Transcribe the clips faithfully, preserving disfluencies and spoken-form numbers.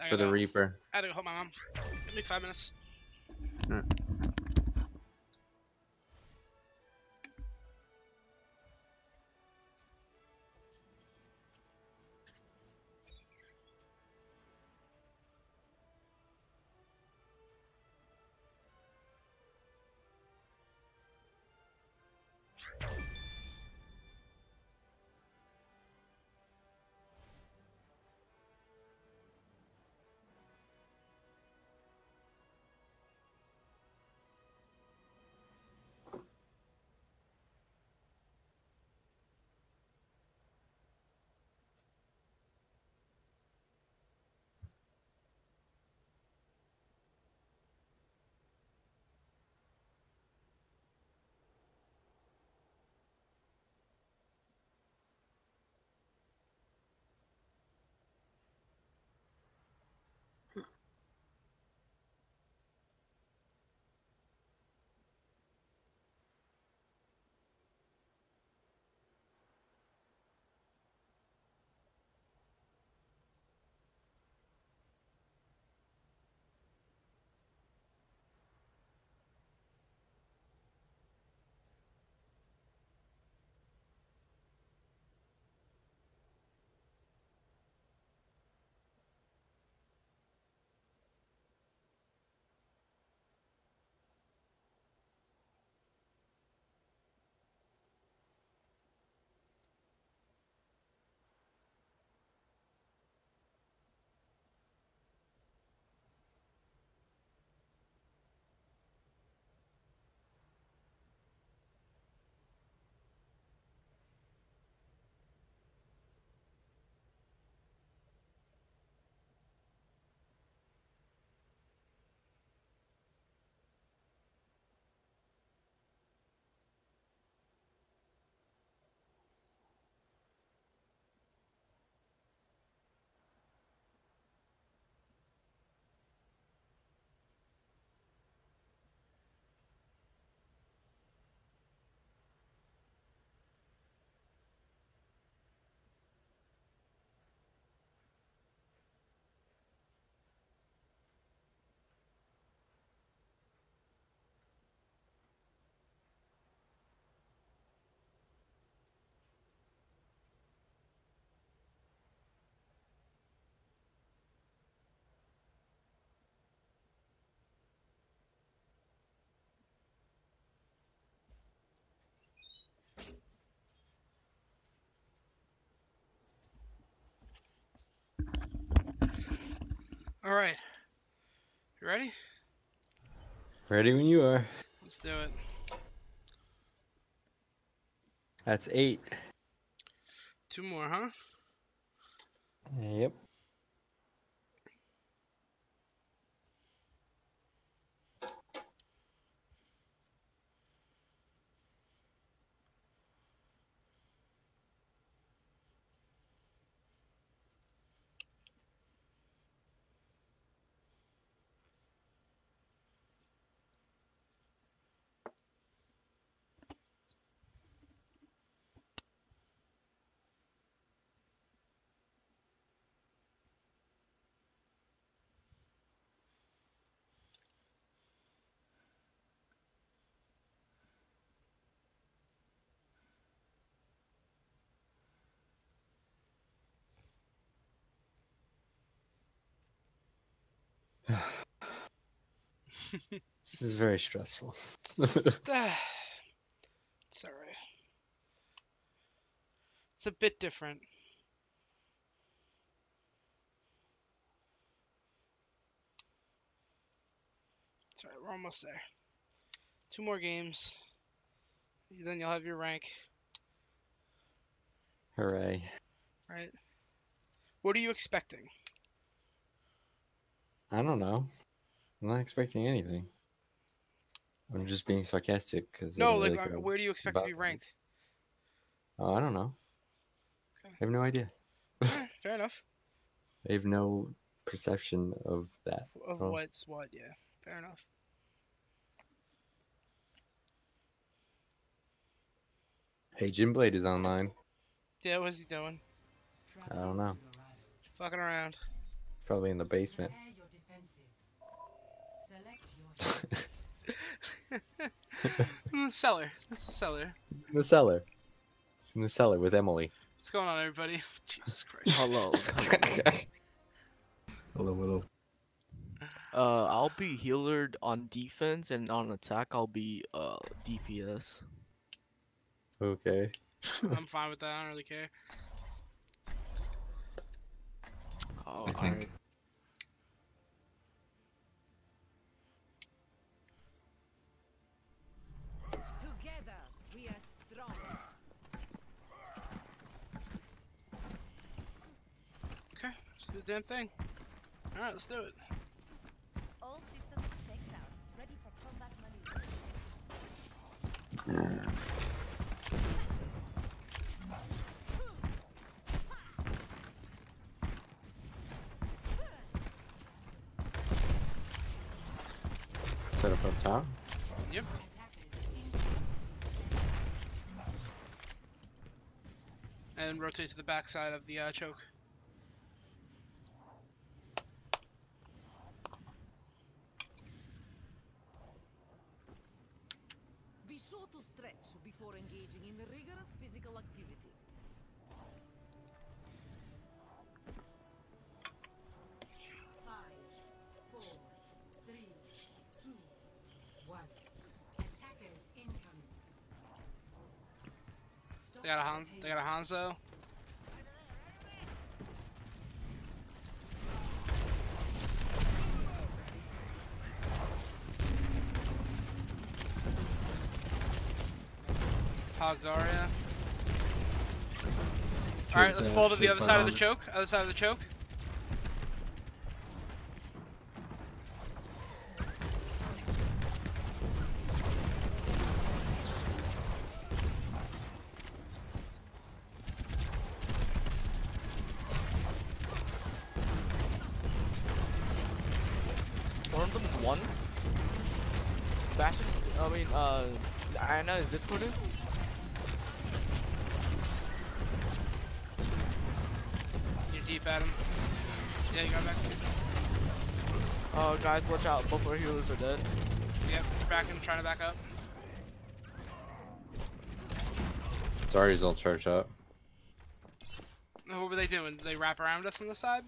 I for the gotta, Reaper. I gotta go help my mom. Give me five minutes. Mm. All right. You ready? Ready when you are. Let's do it. That's eight. Two more, huh? Yep. This is very stressful. Ah, it's all right. It's a bit different. It's all right. We're almost there. Two more games. Then you'll have your rank. Hooray. Right? What are you expecting? I don't know. I'm not expecting anything. I'm just being sarcastic because I No, don't like, really uh, care where do you expect to about be it. ranked? Oh, I don't know. Okay. I have no idea. All right, fair enough. I have no perception of that. Of Oh. what's what, yeah. Fair enough. Hey, Jim Blade is online. Yeah, what's he doing? I don't know. Fucking around. Probably in the basement. In the cellar. It's the cellar. In the cellar. It's in the cellar with Emily. What's going on, everybody? Jesus Christ. Hello. Hello, hello. Uh, I'll be healer on defense, and on attack, I'll be uh D P S. Okay. I'm fine with that. I don't really care. Oh, I think- alright. Together, we are strong. Okay, let's do the damn thing. Alright, let's do it. All systems checked out. Ready for combat maneuvers. Set up up top. Yep. And rotate to the back side of the uh, choke. Be sure to stretch before engaging in rigorous physical activity. Five, four, three, two, one. Attackers incoming. They got a Hans. They got a Hanzo. Hog Zarya. Alright, let's uh, fall to the choose other my side of the mom. choke. Other side of the choke. One of them is one. Bastion, I mean, uh, Anna is discorded. You're deep at him. Yeah, you got back. Uh, guys, watch out, both our healers are dead. Yep, backing, trying to back up. Zarya's all charged up. And what were they doing? Did they wrap around us on the side?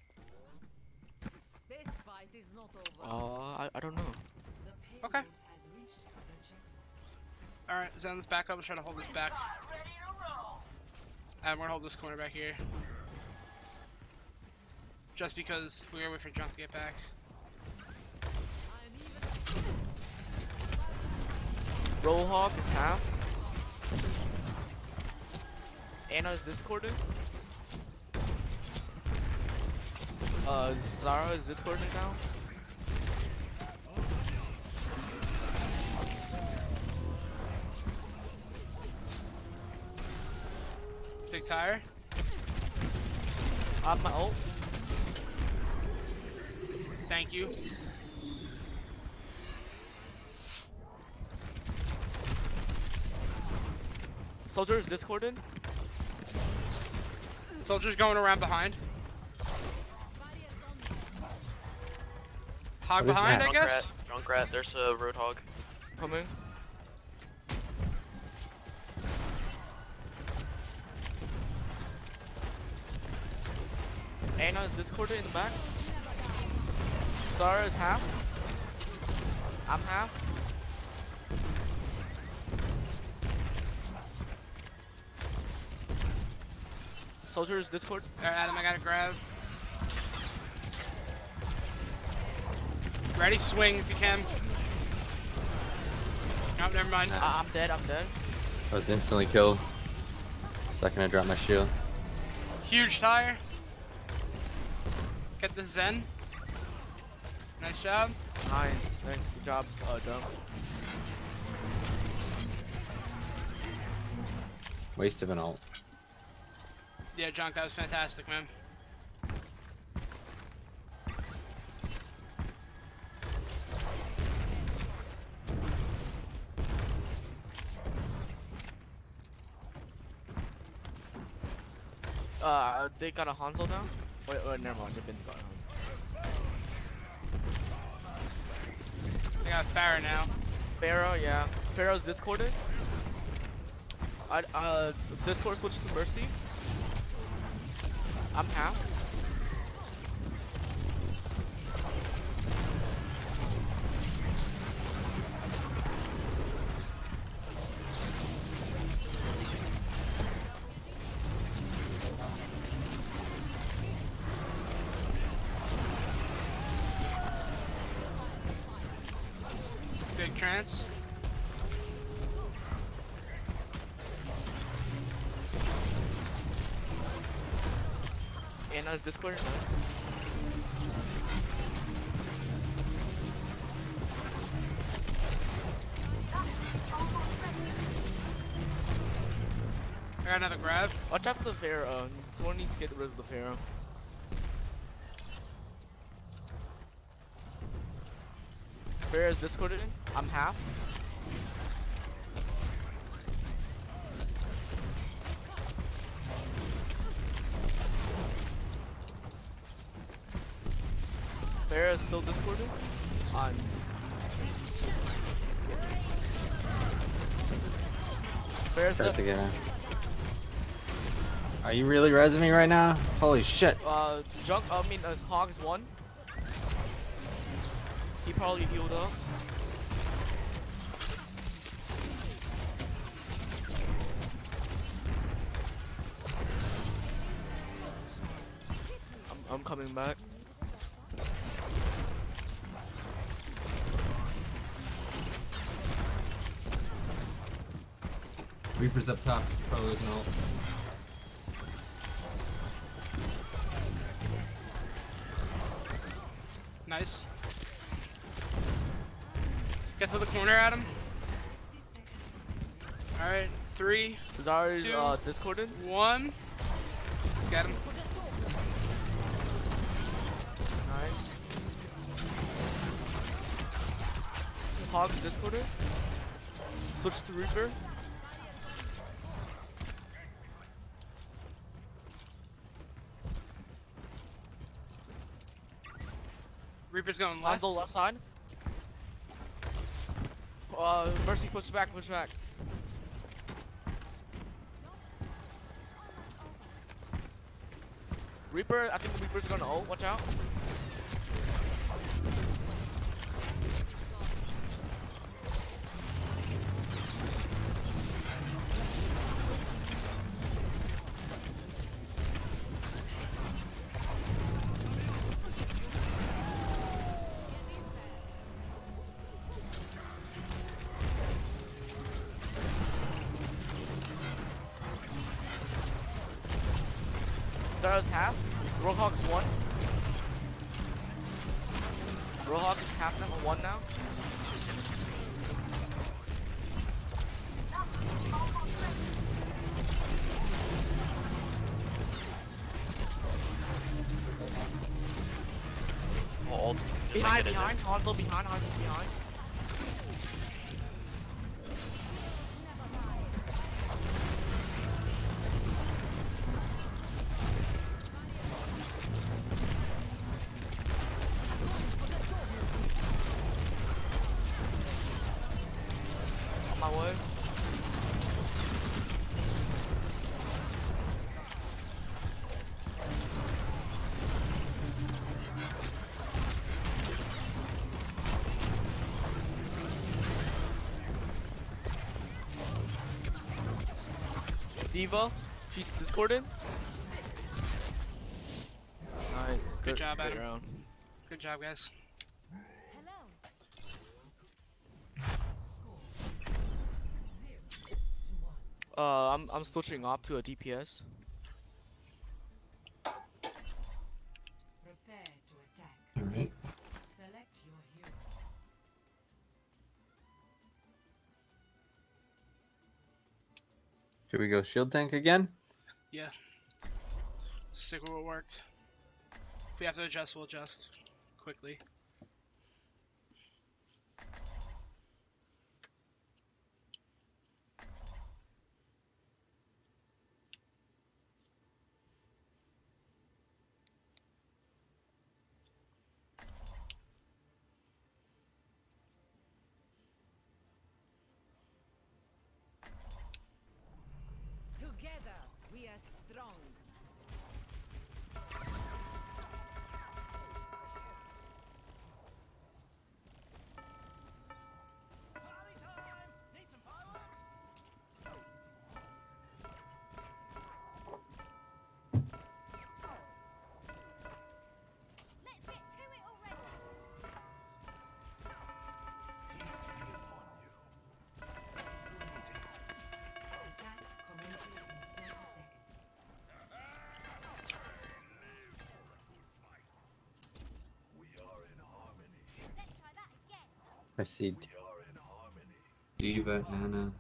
This fight is not over. Uh, I, I don't know. Okay. Alright, Zen, let's back up. Let's try to hold this back. And we're gonna hold this corner back here. Just because we're gonna wait for Junk to get back. I'm even. Rollhawk is half. Anna is discorded. Uh, Zara is discorded now. Big tire. I have my ult. Thank you. Soldier is discorded. Soldiers going around behind. Hog What is behind, that? I guess? Junkrat, there's a Roadhog. Coming. Anna is discorded in the back. Zara is half. I'm half. Soldier is discord. Alright, Adam, I gotta grab. Ready? Swing if you can. Oh, never mind. I I'm dead, I'm dead. I was instantly killed. Second I dropped my shield. Huge tire. Get the Zen. Nice job. Nice, thanks, good job, uh, Dump. Waste of an ult. Yeah, Junk, that was fantastic, man. Uh, they got a Hanzo now? Wait, wait, never mind, they've been got a Hanzo. got Farah now. Pharah, yeah. Pharah's discorded. I uh Discord switched to Mercy. I'm half. Big trance. Anna's Discord. Nice. I got another grab. Watch out for the Pharah. Someone needs to get rid of the Pharah. Pharah's discorded. I'm half. Pharah's still discorded. On. Pharah's Try still. to get in. Are you really resing me right now? Holy shit. Uh, Junk. I mean, uh, Hogs one. He probably healed up. I'm, I'm coming back. Reaper's up top. Probably looking ult. Nice. Get to the corner, Adam. Alright, three, Zarya's Two. uh, discorded. one. Get him. Nice. Hogs discorded. Switch to Reaper. Reaper's going On left. the left side. Uh, Mercy push back, push back. Reaper, I think the Reaper's gonna ult, watch out. Zarya's half. Roadhog's one. Roadhog is half now, one now. Oh, Behind, get in behind, Hanzo behind, Hanzo behind. On my way. Diva, she's discorded. Nice. Good job, great Adam. round. Good job, guys. Uh, I'm I'm switching up to a D P S. Prepare to attack. Alright. Select your hero. Should we go shield tank again? Yeah. Stick with what worked. If we have to adjust, we'll adjust quickly. as strong. Let's get to it already. Attack commences in thirty seconds. Let's try that again. I see. Diva, Anna,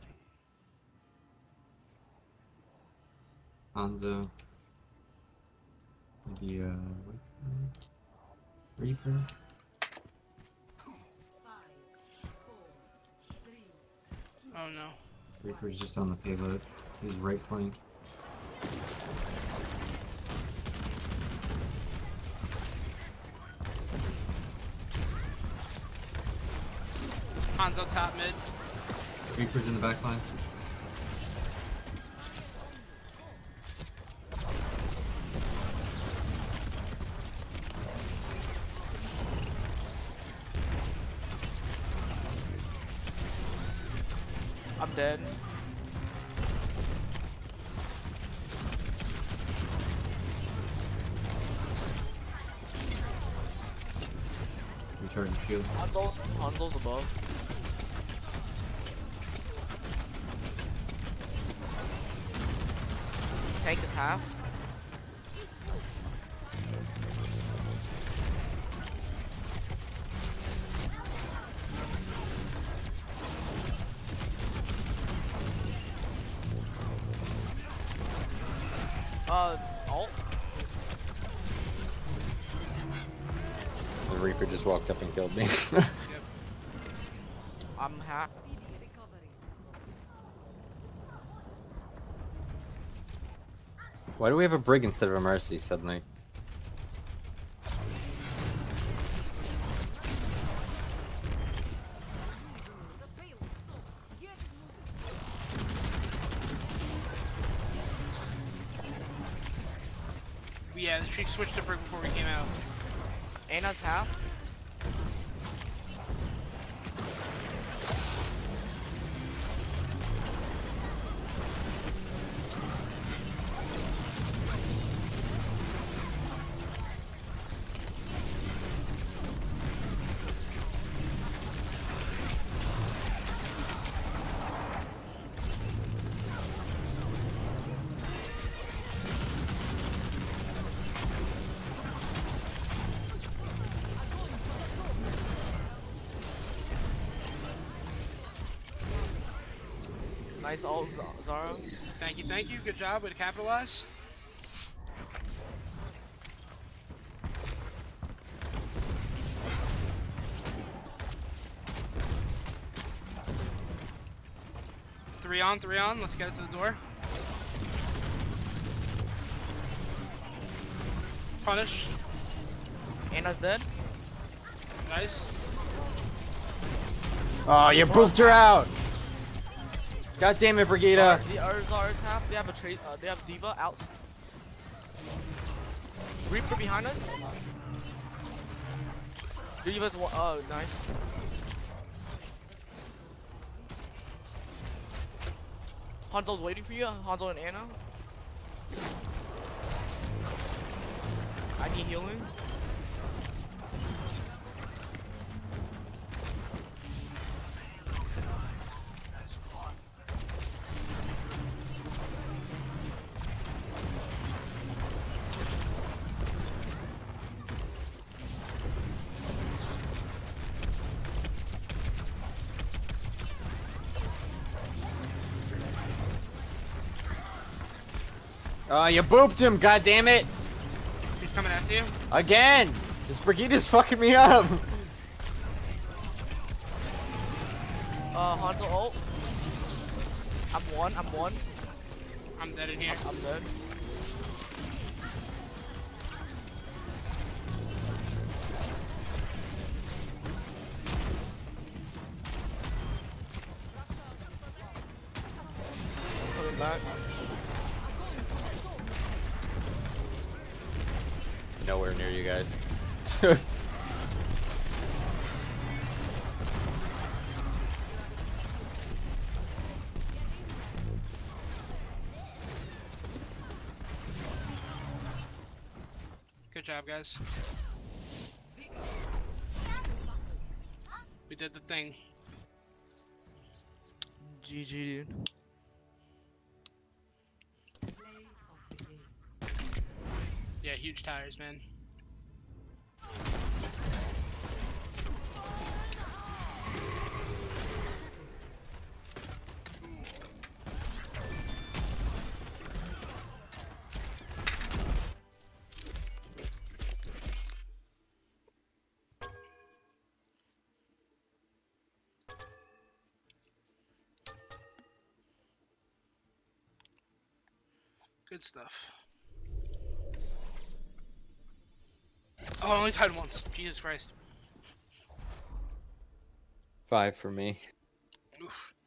Hanzo, maybe uh, what? Reaper. Five, four, three, Oh no. Reaper's just on the payload. He's right flank. Hanzo top mid. Reaper's in the back line. I'm dead. Recharging shield. Hanzo's, Hanzo's above. Tank is half. Uh, ult. The Reaper just walked up and killed me. I'm half. speedy recovery. Why do we have a Brig instead of a Mercy suddenly? The payload stop. Get it moving. Yeah, she switched to Brig before we came out. Anna's half. Nice ult, Z- Zara. Thank you, thank you. Good job. Way to capitalize. Three on, three on. Let's get it to the door. Punish. Anna's dead. Nice. Oh, you pooped her out! God damn it, Brigida! The other Zara's half. They have a tra uh, They have Diva out. Reaper behind us. Diva's one. Oh, nice. Hanzo's waiting for you. Hanzo and Anna. I need healing. Oh, you booped him, god damn it! He's coming after you. Again! This Brigida's fucking me up! Uh, Hanzo ult. I'm one. I'm one. I'm dead in here. I'm dead. Coming back. guys. Good job, guys. We did the thing. G G, dude. Yeah, huge tires, man. Good stuff. Oh, I only tied once. Jesus Christ. Five for me. Oof.